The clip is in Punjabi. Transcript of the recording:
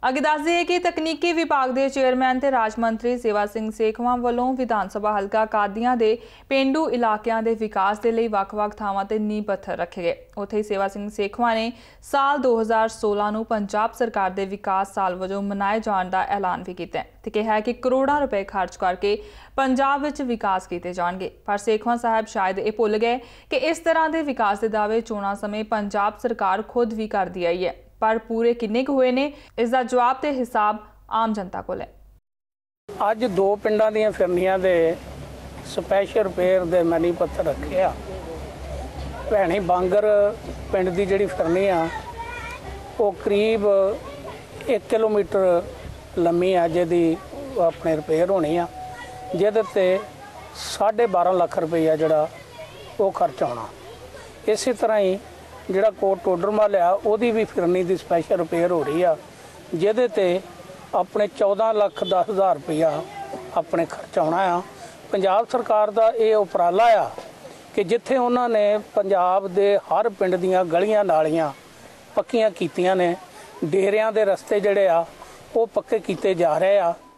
ਅੱਗੇ ਦੱਸ ਦਈਏ ਕਿ ਤਕਨੀਕੀ ਵਿਭਾਗ ਦੇ ਚੇਅਰਮੈਨ ਤੇ ਰਾਜ ਮੰਤਰੀ ਸੇਵਾ ਸਿੰਘ ਸੇਖਵਾਂ ਵੱਲੋਂ ਵਿਧਾਨ ਸਭਾ ਹਲਕਾ ਕਾਦੀਆਂ ਦੇ ਪਿੰਡੂ ਇਲਾਕਿਆਂ ਦੇ ਵਿਕਾਸ ਦੇ ਲਈ ਵੱਖ-ਵੱਖ ਥਾਵਾਂ ਤੇ ਨੀਂਹ ਪੱਥਰ ਰੱਖੇ ਗਏ। ਉੱਥੇ ਹੀ ਸੇਵਾ ਸਿੰਘ ਸੇਖਵਾਂ ਨੇ ਸਾਲ 2016 ਨੂੰ ਪੰਜਾਬ ਸਰਕਾਰ ਦੇ ਵਿਕਾਸ ਸਾਲ ਵਜੋਂ ਮਨਾਏ ਜਾਣ ਦਾ ਐਲਾਨ ਵੀ ਕੀਤਾ ਤੇ ਕਿਹਾ ਕਿ ਕਰੋੜਾਂ ਰੁਪਏ ਖਰਚ ਕਰਕੇ ਪੰਜਾਬ ਵਿੱਚ ਵਿਕਾਸ ਕੀਤੇ ਜਾਣਗੇ। ਪਰ ਸੇਖਵਾਂ ਸਾਹਿਬ ਸ਼ਾਇਦ ਇਹ ਭੁੱਲ ਗਏ ਕਿ ਇਸ ਤਰ੍ਹਾਂ ਦੇ ਵਿਕਾਸ ਦੇ ਦਾਅਵੇ ਚੋਣਾਂ ਸਮੇਂ ਪੰਜਾਬ ਸਰਕਾਰ ਖੁਦ ਵੀ ਕਰਦੀ ਆਈ ਹੈ, पर पूरे किन्ने कुए ने इसका जवाब ते हिसाब आम जनता को है। अज दो पिंडां दीयां फिरनियां दे स्पैशल रिपेयर दे मनी पत्थर रखे आ। भैणी बांगर पिंड दी जिहड़ी फिरनी आ वो करीब 1 किलोमीटर लम्मी आ, जिहदी अपने रिपेयर होनी आ, जिहदे ते 12.5 लाख रुपया जिहड़ा वो खर्च आउणा। इसी तरह ही ਜਿਹੜਾ ਕੋਟ ਟੋਡਰਮਲ ਆ ਉਹਦੀ ਵੀ ਫਿਰਨੀ ਦੀ ਸਪੈਸ਼ਲ ਰਿਪੇਅਰ ਹੋ ਰਹੀ ਆ, ਜਿਹਦੇ ਤੇ ਆਪਣੇ 14,10,000 ਰੁਪਇਆ ਆਪਣੇ ਖਰਚ ਆਉਣਾ ਆ। ਪੰਜਾਬ ਸਰਕਾਰ ਦਾ ਇਹ ਉਪਰਾਲਾ ਆ ਕਿ ਜਿੱਥੇ ਉਹਨਾਂ ਨੇ ਪੰਜਾਬ ਦੇ ਹਰ ਪਿੰਡ ਦੀਆਂ ਗਲੀਆਂ ਨਾਲੀਆਂ ਪੱਕੀਆਂ ਕੀਤੀਆਂ ਨੇ, ਡੇਰਿਆਂ ਦੇ ਰਸਤੇ ਜਿਹੜੇ ਆ ਉਹ ਪੱਕੇ ਕੀਤੇ ਜਾ ਰਹੇ ਆ।